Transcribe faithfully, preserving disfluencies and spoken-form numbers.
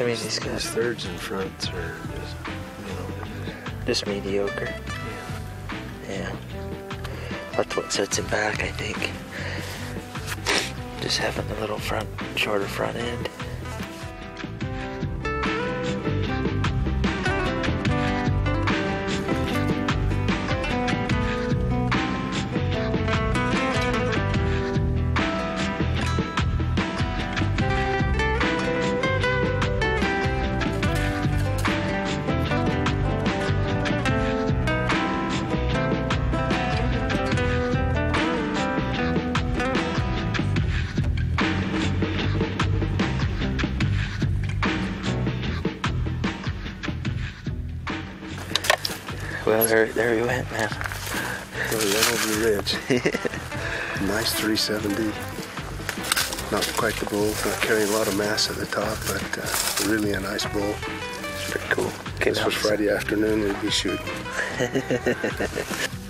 I mean, he's got his thirds and fronts are just, you know, just mediocre. yeah. Yeah. That's what sets him back, I think. Just having the little front, shorter front end. Well, there, there we went, man. Oh, right over the ridge. Nice three seventy. Not quite the bull, not carrying a lot of mass at the top, but uh, really a nice bull. It's pretty cool. This was Friday afternoon, we'd be shooting.